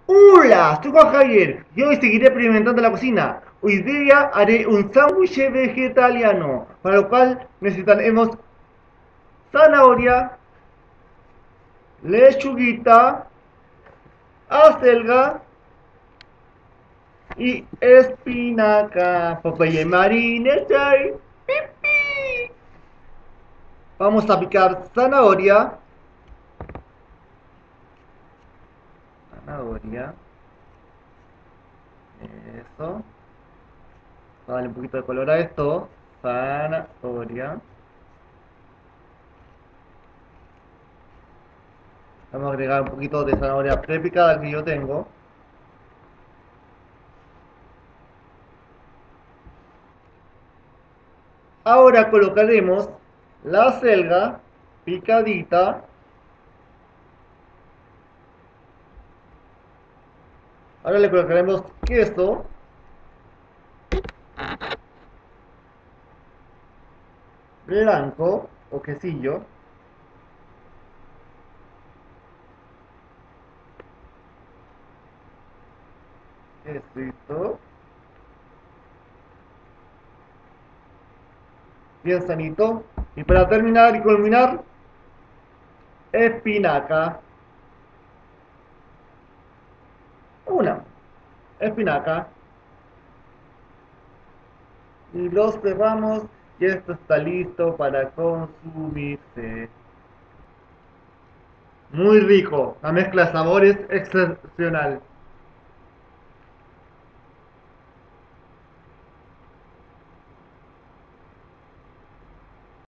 Hola, soy Juan Javier y hoy seguiré experimentando en la cocina. Hoy día haré un sándwich vegetariano, para lo cual necesitaremos zanahoria, lechuguita, acelga y espinaca. Popeye Marine, chai. Vamos a picar zanahoria, eso. Vale, un poquito de color a esto. Zanahoria. Vamos a agregar un poquito de zanahoria prepicada que yo tengo. Ahora colocaremos la selga picadita. Ahora le colocaremos queso blanco o quesillo. Quesito. Bien sanito. Y para terminar y culminar, espinaca. Una espinaca. Y los cerramos y esto está listo para consumirse. Muy rico, la mezcla de sabores excepcional.